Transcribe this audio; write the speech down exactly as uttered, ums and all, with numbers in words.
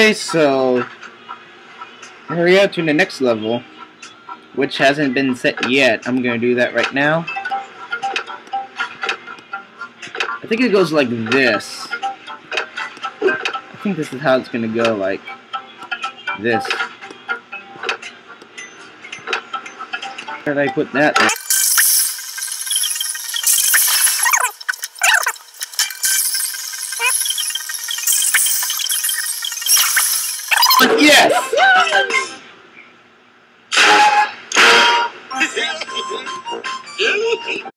Okay, so hurry up to the next level, which hasn't been set yet. I'm gonna do that right now. I think it goes like this. I think this is how it's gonna go, like this. Where did I put that there? Yes!